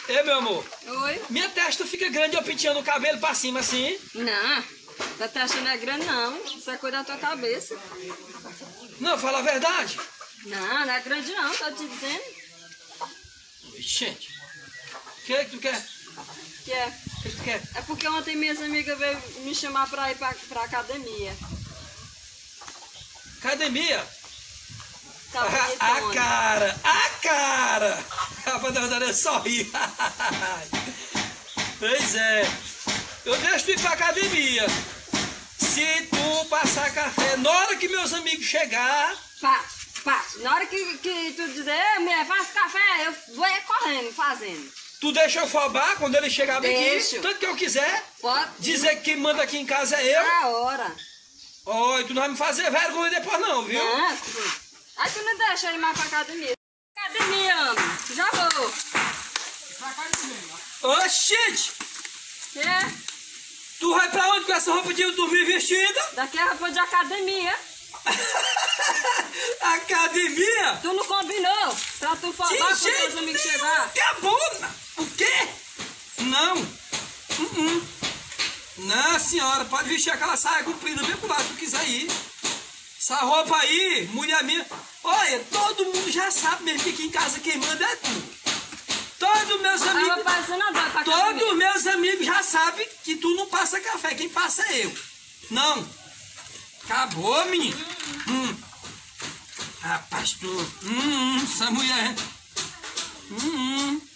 Ei, meu amor. Oi? Minha testa fica grande eu penteando o cabelo pra cima assim. Não, tua testa não é grande não. Isso é coisa da tua cabeça. Não, fala a verdade. Não, não é grande não, tô te dizendo. Gente, o que tu quer? Que é? O que tu quer? É porque ontem minhas amigas veio me chamar pra ir pra academia. Academia? Tá A bonitona. cara! A cara! Rapaz, na verdade é sorrir. Pois é. Eu deixo tu ir pra academia. Se tu passar café, na hora que meus amigos chegar... Passo. Na hora que tu dizer, mulher, faz café, eu vou ir correndo, fazendo. Tu deixa eu afobar quando ele chegar bem aqui? Deixo. Tanto que eu quiser. Pode. Dizer que quem manda aqui em casa é eu. Na hora. Oi, tu não vai me fazer vergonha depois não, viu? Não, aí tu não deixa eu ir mais pra academia. Academia, homem. Já vou. Oxi! Que é? Tu vai pra onde com essa roupa de dormir vestida? Daqui é roupa de academia. Academia? Tu não combinou pra tu falar quando teus amigos chegar. Acabou! O quê? Não! Não, senhora, pode vestir aquela saia comprida bem pro lado que tu quiser ir. Essa roupa aí, mulher minha... Olha, todo mundo já sabe mesmo que aqui em casa quem manda é tu. Todos meus amigos... Todos meus amigos já sabem que tu não passa café, quem passa é eu. Não. Acabou, menino. Rapaz, tu... essa mulher...